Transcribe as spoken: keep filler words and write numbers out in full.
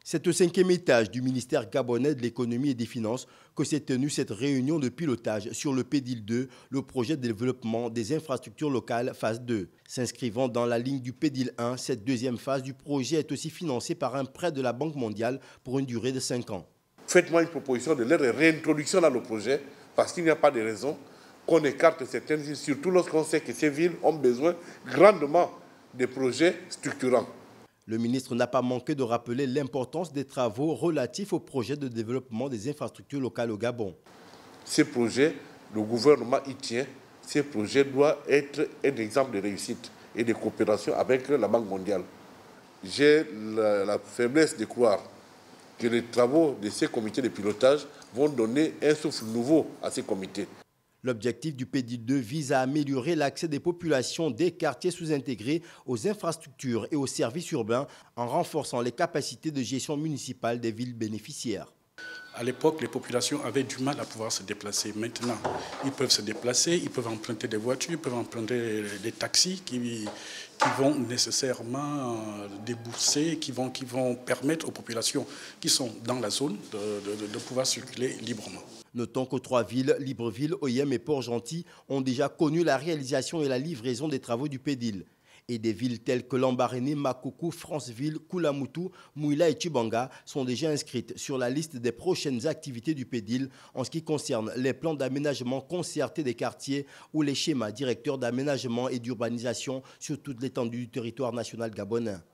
C'est au cinquième étage du ministère gabonais de l'économie et des finances que s'est tenue cette réunion de pilotage sur le P D I L deux, le projet de développement des infrastructures locales phase deux. S'inscrivant dans la ligne du P D I L un, cette deuxième phase du projet est aussi financée par un prêt de la Banque mondiale pour une durée de cinq ans. Faites-moi une proposition de leur réintroduction dans le projet parce qu'il n'y a pas de raison qu'on écarte certaines villes, surtout lorsqu'on sait que ces villes ont besoin grandement de projets structurants. Le ministre n'a pas manqué de rappeler l'importance des travaux relatifs au projet de développement des infrastructures locales au Gabon. Ces projets, le gouvernement y tient. Ces projets doivent être un exemple de réussite et de coopération avec la Banque mondiale. J'ai la, la faiblesse de croire que les travaux de ces comités de pilotage vont donner un souffle nouveau à ces comités. L'objectif du P D I L deux vise à améliorer l'accès des populations des quartiers sous-intégrés aux infrastructures et aux services urbains en renforçant les capacités de gestion municipale des villes bénéficiaires. À l'époque, les populations avaient du mal à pouvoir se déplacer. Maintenant, ils peuvent se déplacer, ils peuvent emprunter des voitures, ils peuvent emprunter des taxis qui, qui vont nécessairement débourser, qui vont, qui vont permettre aux populations qui sont dans la zone de, de, de pouvoir circuler librement. Notons que trois villes, Libreville, Oyem et Port-Gentil, ont déjà connu la réalisation et la livraison des travaux du P D I L. Et des villes telles que Lambaréné, Makoko, Franceville, Koulamoutou, Mouila et Tchibanga sont déjà inscrites sur la liste des prochaines activités du P D I L en ce qui concerne les plans d'aménagement concerté des quartiers ou les schémas directeurs d'aménagement et d'urbanisation sur toute l'étendue du territoire national gabonais.